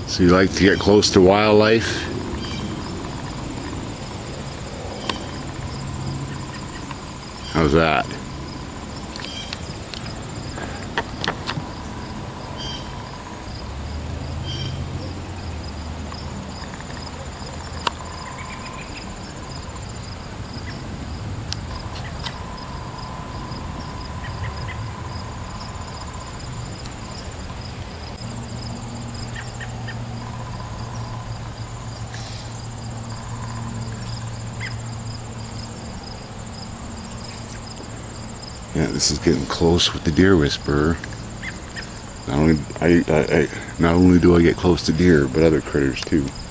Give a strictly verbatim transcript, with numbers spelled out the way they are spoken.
So you like to get close to wildlife? How's that? Yeah, this is getting close with the deer whisperer. Not only I, I, I not only do I get close to deer, but other critters too.